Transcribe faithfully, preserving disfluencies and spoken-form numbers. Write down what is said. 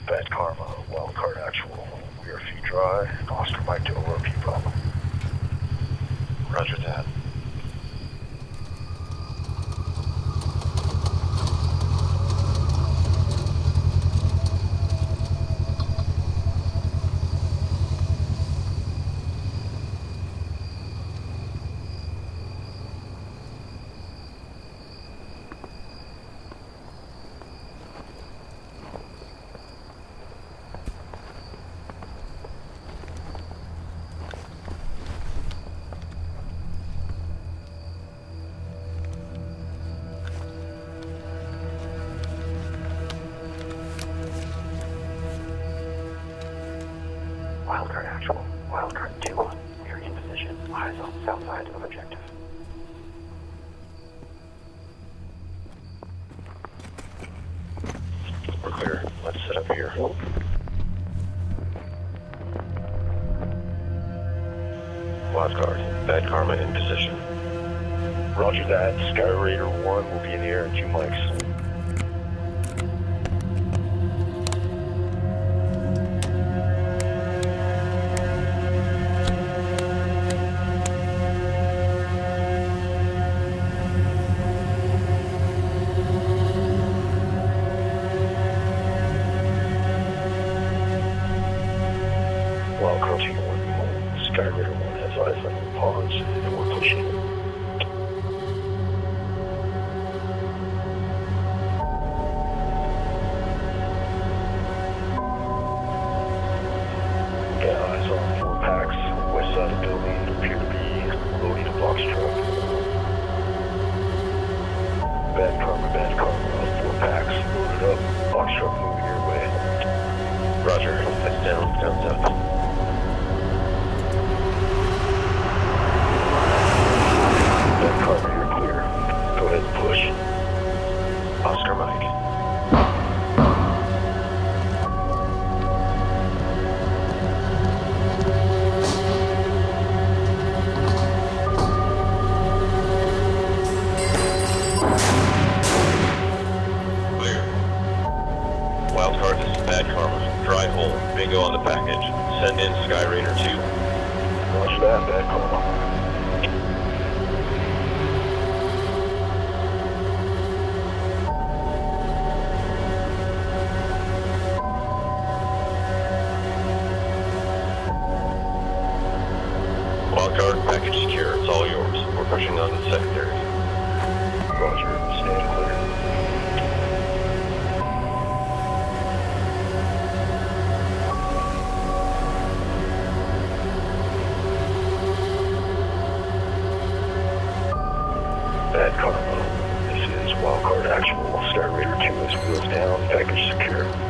Bad Karma, Wildcard Actual. We are feet dry, Oscar Mike to O R P Bravo. Roger that. Wildcard Actual, Wildcard two one. We are in position. Eyes on south side of objective. We're clear. Let's set up here. Wildcard, Bad Karma in position. Roger that. Sky Raider one will be in the air in two mics. Wildcard two one. Sky Raider one has eyes on the pause, and we're pushing. Got eyes on four packs, west side of building, appear to be loading a box truck. Bad Karma, Bad Karma, four packs, loaded up, box truck moving your way. Roger. Heads down, down south. Bad Karma, you're clear. Go ahead and push. Oscar Mike. Clear. Wildcard, this is Bad Karma. Dry hole. Bingo on the package. Send in Sky Raider two. Roger that, Bad Karma. Wildcard, package secure. It's all yours. We're pushing on to the secondary. Roger, stand clear. Bad Karma. This is Wildcard Actual. Sky Raider two is wheels down, package secure.